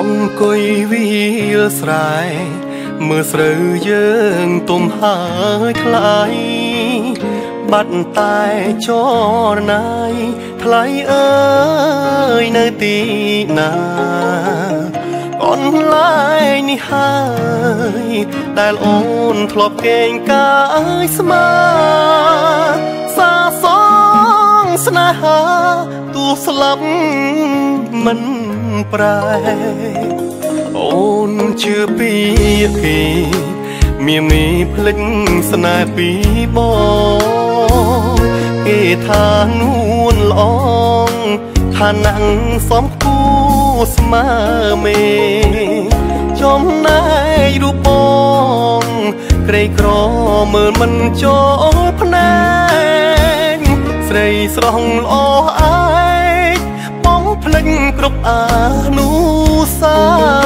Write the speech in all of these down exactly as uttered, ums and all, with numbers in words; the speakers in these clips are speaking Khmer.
អង្គុយវាលស្រែមើលស្រូវយើងទុំហើយថ្លៃបាត់តែចរណៃថ្លៃអើយនៅទីណាអនឡាញនេះហើយដែលអូនធ្លាប់កេងកាយស្មាសាសងស្នេហាទូស្លាប់មិនប្រែអូនជឿពីគេមានមីភ្លេចស្នេហ៍ពីបងគេថានួនល្អងថាណាំងសំគូស្មើមេចំណែករូបបងក្រីក្រមើលមិនចូលភ្នែកស្រីស្រស់ល្អឯកបងភ្លេចគ្រប់អានុសា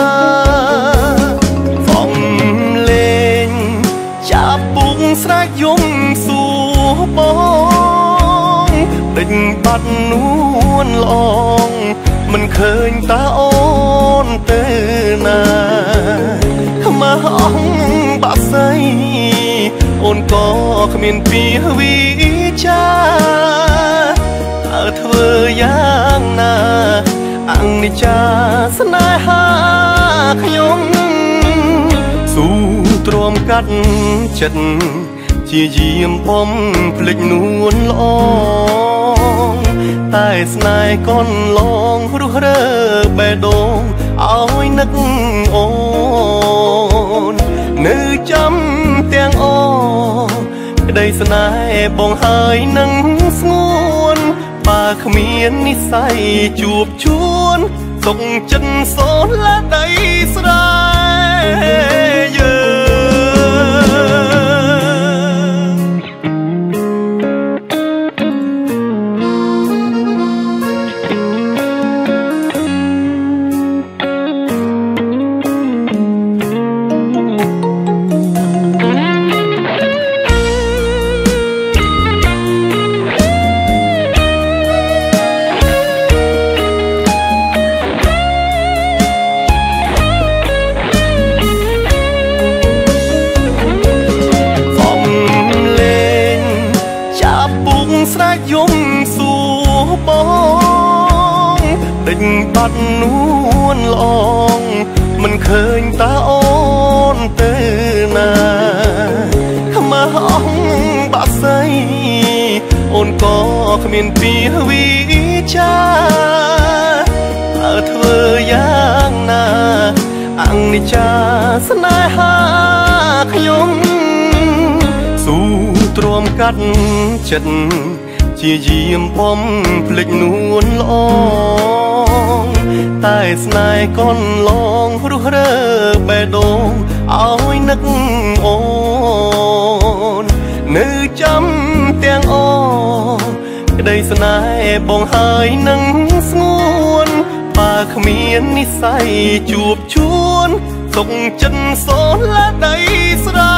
សំលេងចាប់ពុកស្រែកយំសួរបងដេញបាត់នួនល្អងមិនឃើញតាអូនទេណាខ្មាស់អងបាក់ស្អីអូនក៏គ្មានពីវិចាអើធ្វើយ៉ាងណាអនិច្ចាស្នេហាខ្ញុំស៊ូទ្រាំកាត់ចិត្តជាយាមបំភ្លេចនួនល្អតែស្នេហ៍កូនឡងរស់រើបេះដូងឲ្យនឹកអូននៅចាំទាំងអូក្តីស្នេហ៍បងហើយនឹងស្ងួនបើគ្មាននិស្ស័យជួបជួនសុខចិត្តសូនឡាដីស្រែយើងស្រែកយំសួរបងដេញបាត់នួនល្អងមិនឃើញតាអូនទេណាខ្មាស់អងបាក់ស្អីអូនក៏គ្មានពីវិចាអើធ្វើយ៉ាងណាអនិច្ចាស្នេហាខ្ញុំស៊ូទ្រាំកាត់ចិត្តជាយាមបំភ្លេចនួនល្អតែស្នេហ៍កូនឡងរស់រើបេះដូងឲ្យនឹកអូននៅចាំទាំងអូក្តីស្នេហ៍បងហើយនឹងស្ងួនបើគ្មាននិស្ស័យជួបជួនសុខចិត្តសូនឡាដីស្រែ